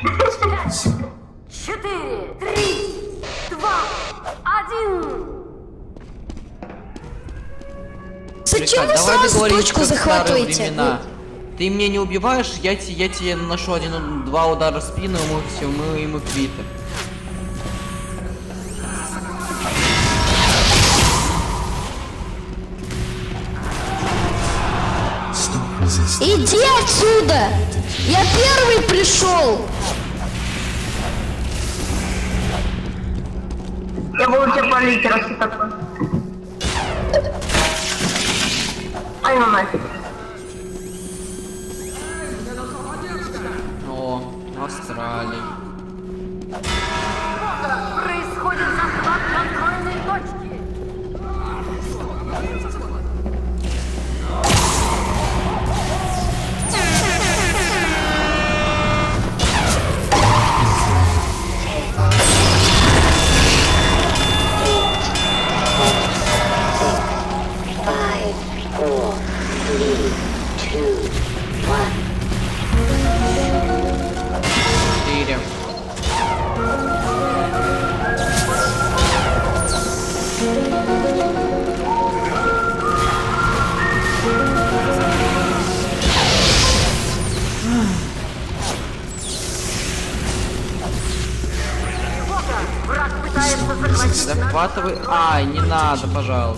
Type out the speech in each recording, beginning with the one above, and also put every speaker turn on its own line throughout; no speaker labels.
4, 3, 2, 1.
Зачем вы сразу точку захватываете?
Ты меня не убиваешь, я тебе наношу два удара в спину, и мы квиты.
Иди отсюда! Я первый пришел!
Я буду тебя палить, раз ты такой. Ай, ну нафиг.
О, Австралия.
Происходит захват контрольной точки.
Захватывай. Ай, не надо, пожалуйста.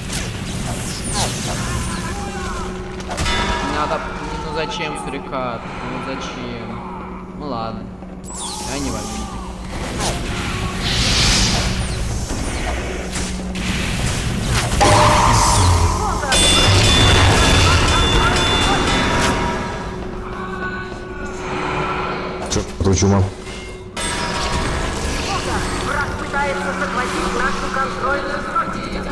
Не надо. Ну зачем сурикат? Ну зачем? Ну ладно. Я не возьму.
Чё, кто чума?
Пытается захватить нашу контрольную точку.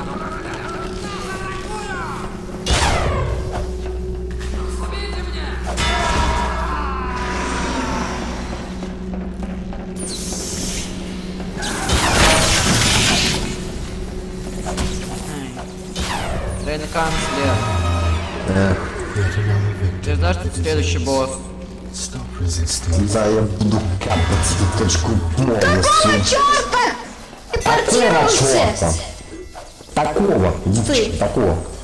Трейн канцлер. Ты знаешь, что следующий босс?
Да, я буду капать в точку
Какого черта? Ты портировался!
Такого, идите, такого.